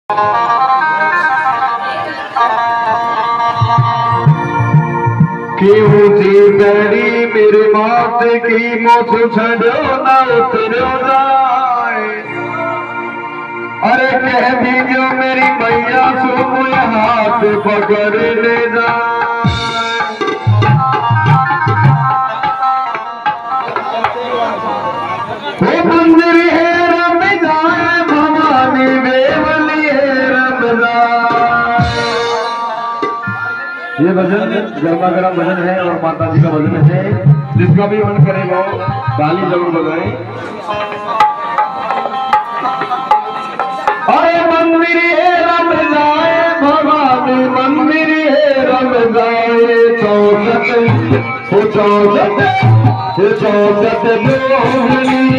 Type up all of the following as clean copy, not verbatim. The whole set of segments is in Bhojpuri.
क्यों थी बड़ी मेरे बात की मुझ छड़ो ना उतरो जाए। अरे कह दीजो मेरी मैया सो मुझे हाथ पकड़ ले जाए। वो मंदिर है रम जाए भवानी बेवली है रम जाए। ये भजन गर्मा गर्म भजन है और माता जी का भजन है, जिसका भी मन करे वो ताली जरूर बजाएं। अरे मंदिर है रम जाए भवानी मंदिर है रम जाए। चौसठ हो चौसठ लोहनी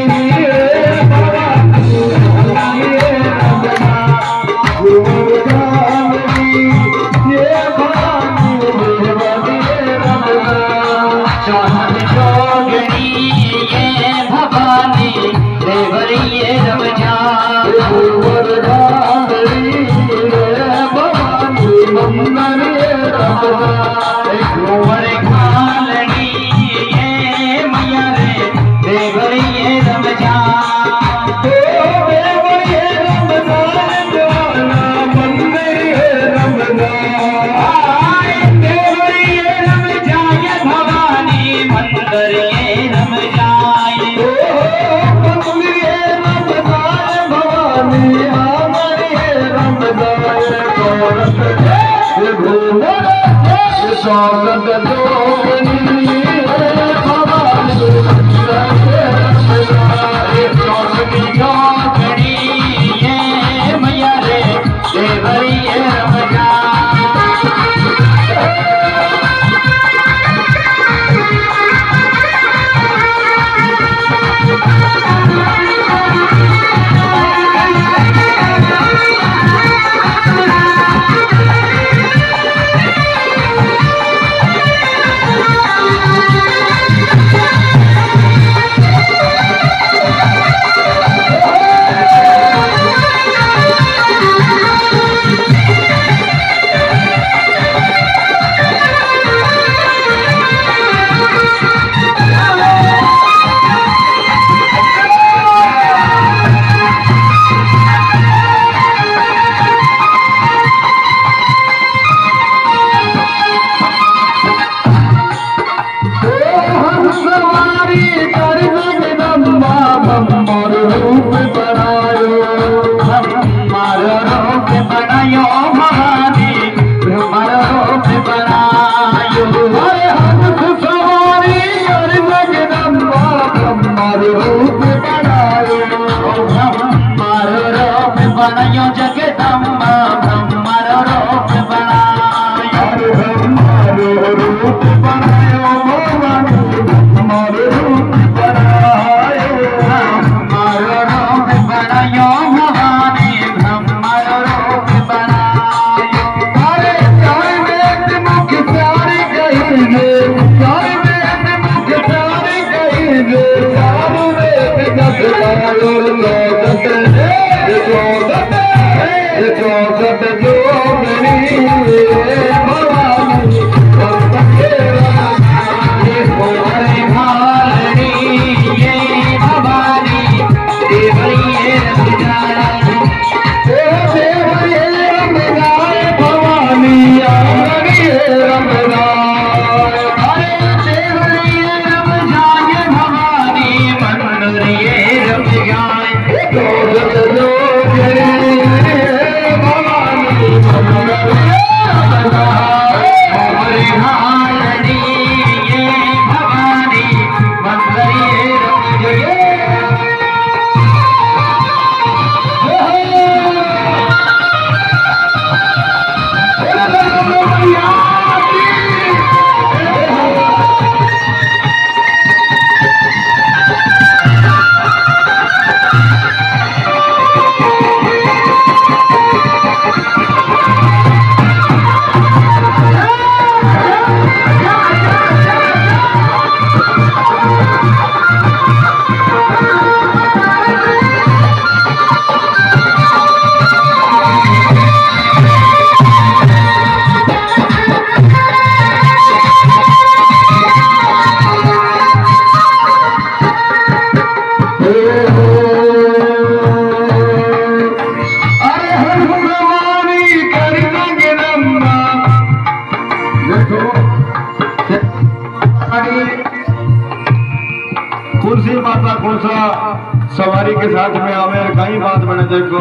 सवारी के साथ में आवे और कहीं बात बने देखो।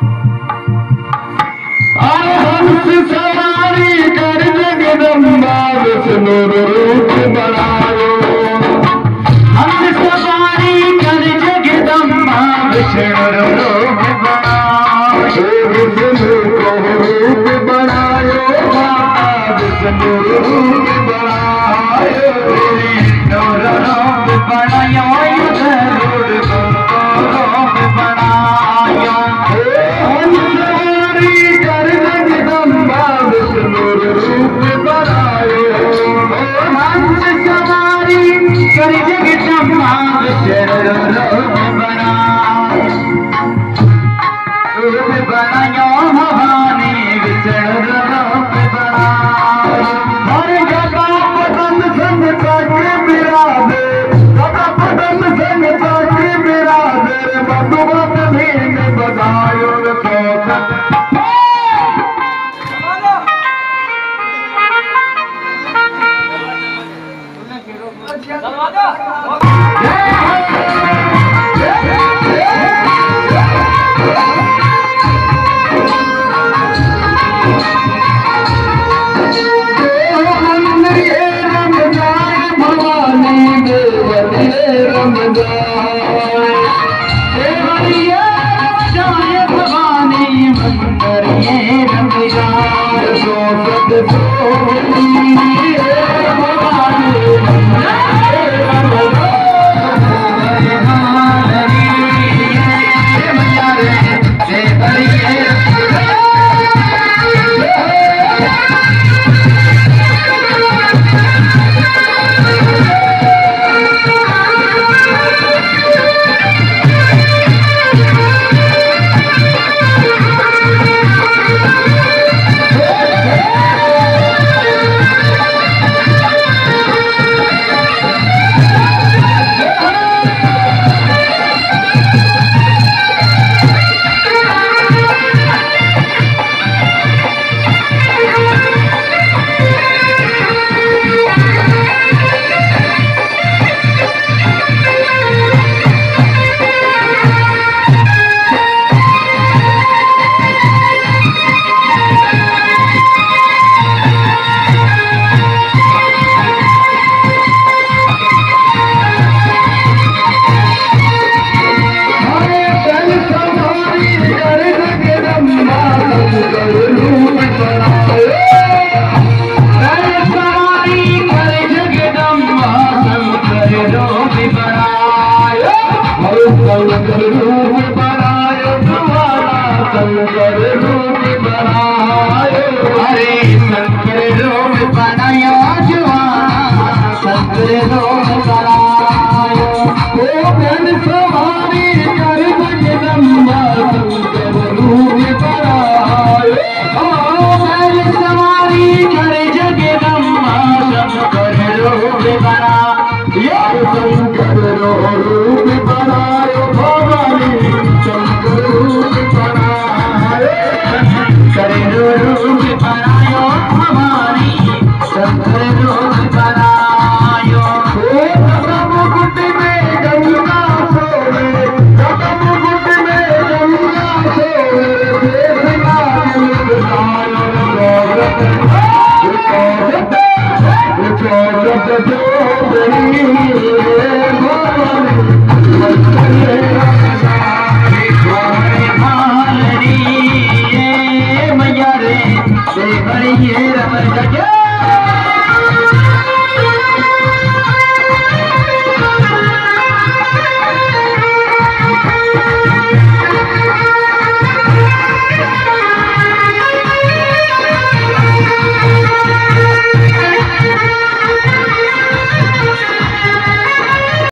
अरे हंस सवारी कर जगदम्बा विष्णु रूप बनायो, हंस सवारी कर जगदम्बा विष्णु रूप बनायो, विष्णु को रूप बनायो माता विष्णु रूप बनायो, विष्णु रूप बनायो Santre